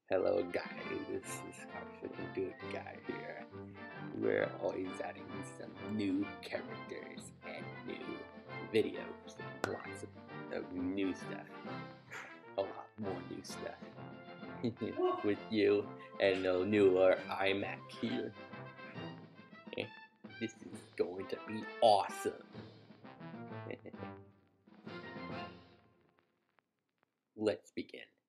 Hello guys, this is Carson Good Guy here. We're always adding some new characters and new videos, lots of new stuff, a lot more new stuff with you and a newer iMac here. This is going to be awesome. Let's begin.